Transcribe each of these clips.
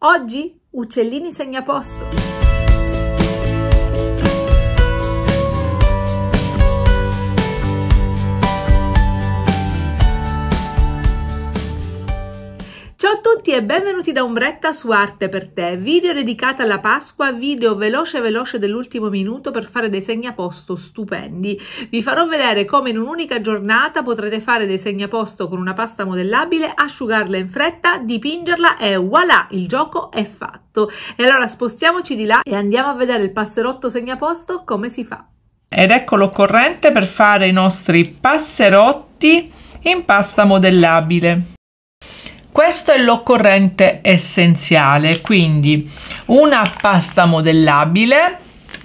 Oggi uccellini segnaposto. Ciao a tutti e benvenuti da Ombretta su Arte per te, video dedicato alla Pasqua, video veloce dell'ultimo minuto per fare dei segnaposto stupendi. Vi farò vedere come in un'unica giornata potrete fare dei segnaposto con una pasta modellabile, asciugarla in fretta, dipingerla e voilà, il gioco è fatto. E allora spostiamoci di là e andiamo a vedere il passerotto segnaposto come si fa. Ed ecco l'occorrente per fare i nostri passerotti in pasta modellabile. Questo è l'occorrente essenziale, quindi una pasta modellabile,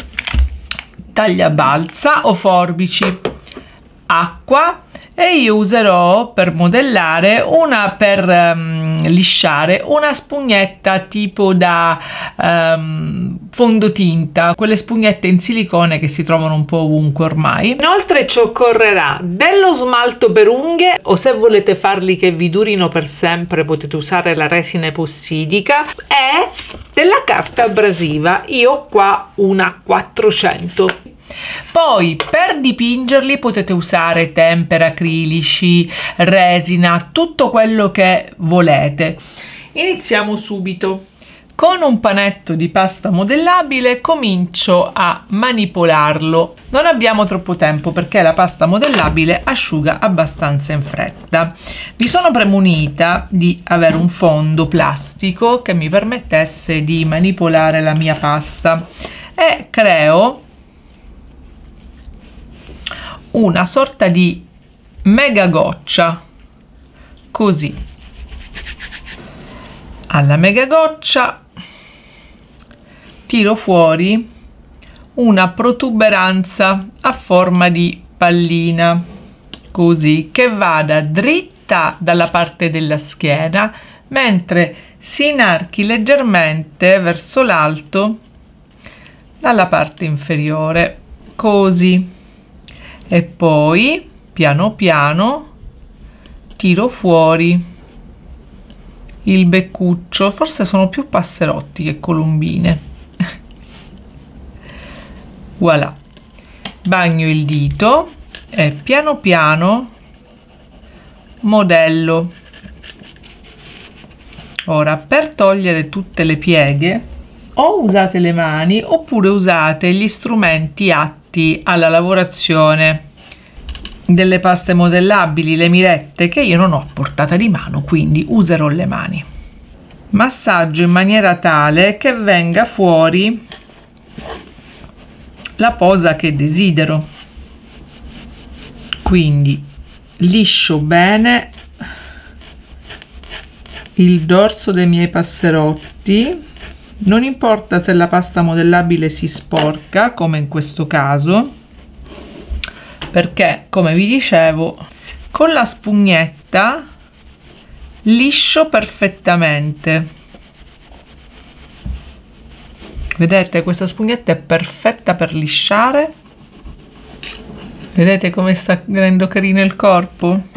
tagliabalza o forbici, acqua e io userò per modellare lisciare una spugnetta tipo da fondotinta, quelle spugnette in silicone che si trovano un po' ovunque ormai. Inoltre ci occorrerà dello smalto per unghie, o se volete farli che vi durino per sempre potete usare la resina epossidica, e della carta abrasiva. Io ho qua una 400. Poi per dipingerli potete usare tempera, acrilici, resina, tutto quello che volete. Iniziamo subito. Con un panetto di pasta modellabile comincio a manipolarlo. Non abbiamo troppo tempo perché la pasta modellabile asciuga abbastanza in fretta. Mi sono premunita di avere un fondo plastico che mi permettesse di manipolare la mia pasta e creo una sorta di mega goccia, così. Alla mega goccia tiro fuori una protuberanza a forma di pallina, così, che vada dritta dalla parte della schiena mentre si inarchi leggermente verso l'alto dalla parte inferiore, così. E poi piano piano tiro fuori il beccuccio, forse sono più passerotti che colombine. Voilà, bagno il dito e piano piano modello. Ora, per togliere tutte le pieghe o usate le mani oppure usate gli strumenti atti alla lavorazione delle paste modellabili, le mirette, che io non ho a portata di mano, quindi userò le mani. Massaggio in maniera tale che venga fuori la posa che desidero, quindi liscio bene il dorso dei miei passerotti. Non importa se la pasta modellabile si sporca, come in questo caso, perché, come vi dicevo, con la spugnetta liscio perfettamente. Vedete, questa spugnetta è perfetta per lisciare. Vedete come sta venendo carino il corpo?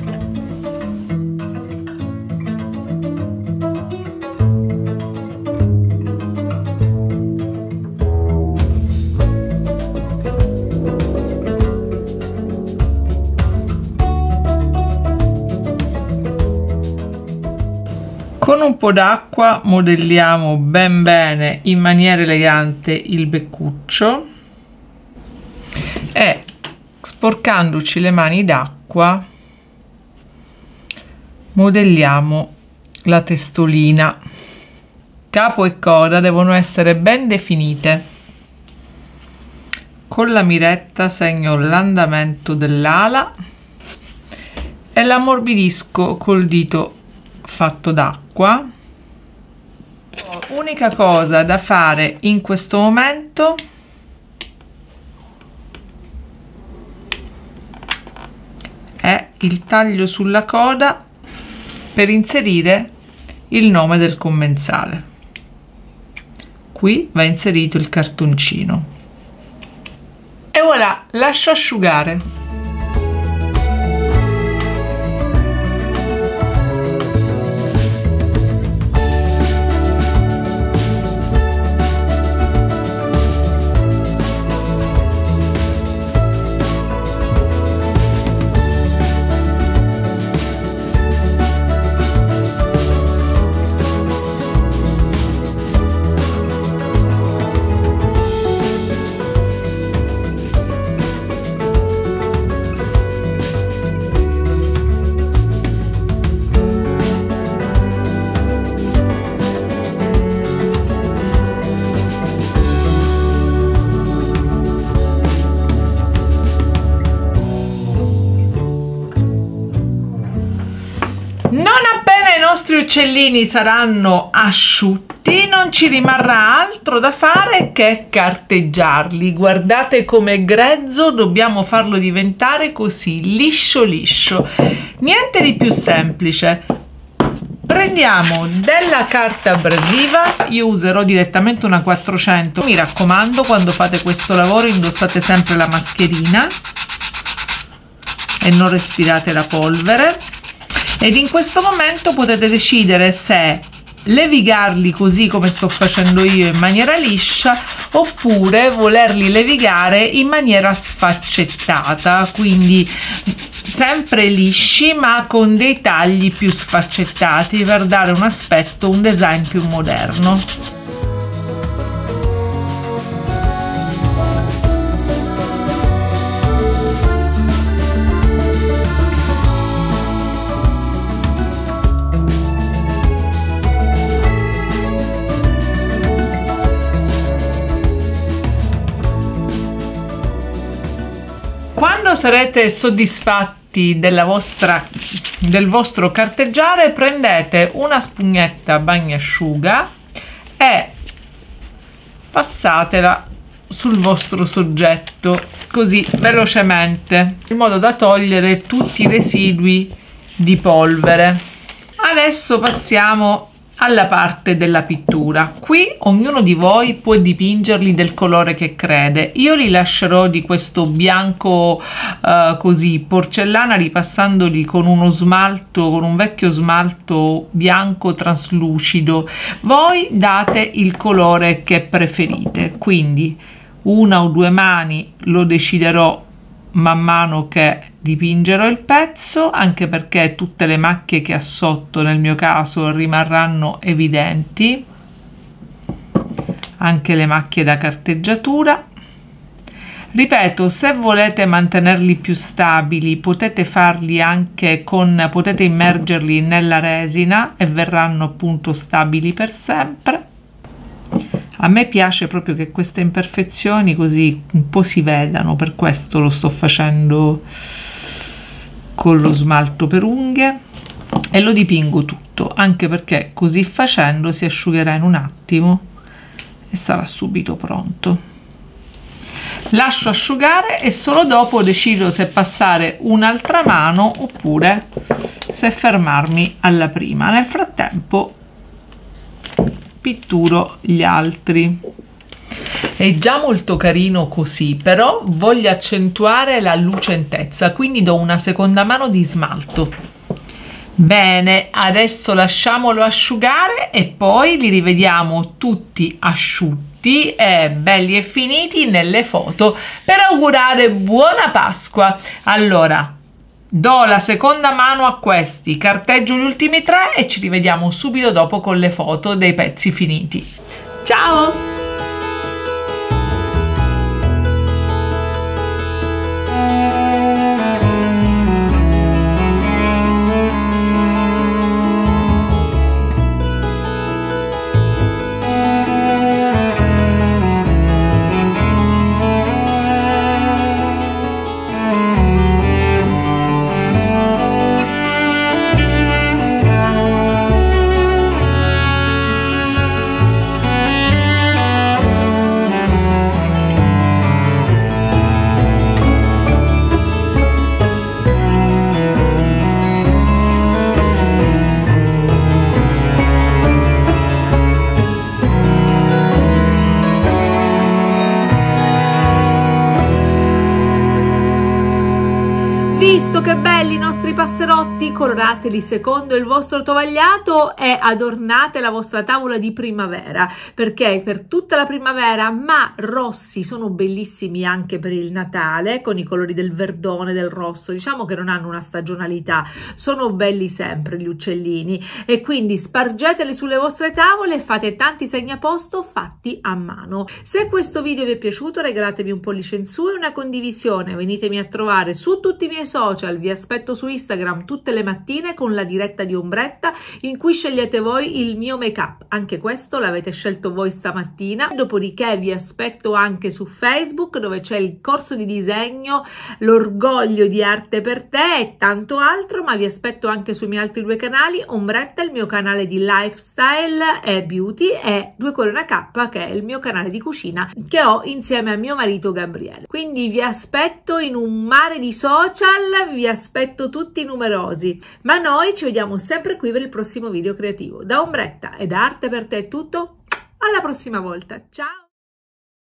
Con un po' d'acqua modelliamo ben bene in maniera elegante il beccuccio e, sporcandoci le mani d'acqua, modelliamo la testolina. Capo e coda devono essere ben definite. Con la miretta segno l'andamento dell'ala e l'ammorbidisco col dito fatto d'acqua. Unica cosa da fare in questo momento è il taglio sulla coda per inserire il nome del commensale. Qui va inserito il cartoncino e voilà, lascio asciugare. uccellini saranno asciutti, non ci rimarrà altro da fare che carteggiarli. Guardate com'è grezzo, dobbiamo farlo diventare così liscio liscio. Niente di più semplice. Prendiamo della carta abrasiva, io userò direttamente una 400. Mi raccomando, quando fate questo lavoro indossate sempre la mascherina e non respirate la polvere. Ed in questo momento potete decidere se levigarli così come sto facendo io in maniera liscia, oppure volerli levigare in maniera sfaccettata, quindi sempre lisci ma con dei tagli più sfaccettati per dare un aspetto, un design più moderno. Quando sarete soddisfatti del vostro carteggiare, prendete una spugnetta bagnasciuga e passatela sul vostro soggetto così velocemente, in modo da togliere tutti i residui di polvere. Adesso passiamo alla parte della pittura. Qui ognuno di voi può dipingerli del colore che crede. Io li lascerò di questo bianco così porcellana, ripassandoli con uno smalto, con un vecchio smalto bianco traslucido. Voi date il colore che preferite, quindi una o due mani lo deciderò man mano che dipingerò il pezzo, anche perché tutte le macchie che ha sotto nel mio caso rimarranno evidenti, anche le macchie da carteggiatura. Ripeto, se volete mantenerli più stabili potete farli anche potete immergerli nella resina e verranno appunto stabili per sempre. A me piace proprio che queste imperfezioni così un po' si vedano, per questo lo sto facendo con lo smalto per unghie e lo dipingo tutto, anche perché così facendo si asciugherà in un attimo e sarà subito pronto. Lascio asciugare e solo dopo decido se passare un'altra mano oppure se fermarmi alla prima. Nel frattempo pitturo gli altri. È già molto carino così, però voglio accentuare la lucentezza, quindi do una seconda mano di smalto. Bene, adesso lasciamolo asciugare e poi li rivediamo tutti asciutti e belli e finiti nelle foto per augurare buona Pasqua. Allora, do la seconda mano a questi, carteggio gli ultimi tre e ci rivediamo subito dopo con le foto dei pezzi finiti. Ciao! Visto che belli i nostri passerotti, colorateli secondo il vostro tovagliato e adornate la vostra tavola di primavera, perché per tutta la primavera, ma rossi sono bellissimi anche per il Natale, con i colori del verdone, del rosso, diciamo che non hanno una stagionalità, sono belli sempre gli uccellini e quindi spargeteli sulle vostre tavole e fate tanti segnaposto fatti a mano. Se questo video vi è piaciuto regalatemi un pollice in su e una condivisione, venitemi a trovare su tutti i miei social, vi aspetto su Instagram Instagram tutte le mattine con la diretta di Ombretta in cui scegliete voi il mio make up, anche questo l'avete scelto voi stamattina. Dopodiché vi aspetto anche su Facebook, dove c'è il corso di disegno, l'orgoglio di arte per te e tanto altro, ma vi aspetto anche sui miei altri due canali, Ombretta, il mio canale di lifestyle e beauty, e Due Cuori Una K, che è il mio canale di cucina che ho insieme a mio marito Gabriele. Quindi vi aspetto in un mare di social, vi aspetto tutti numerosi, ma noi ci vediamo sempre qui per il prossimo video creativo. Da Ombretta e da Arte per te è tutto, alla prossima volta, ciao!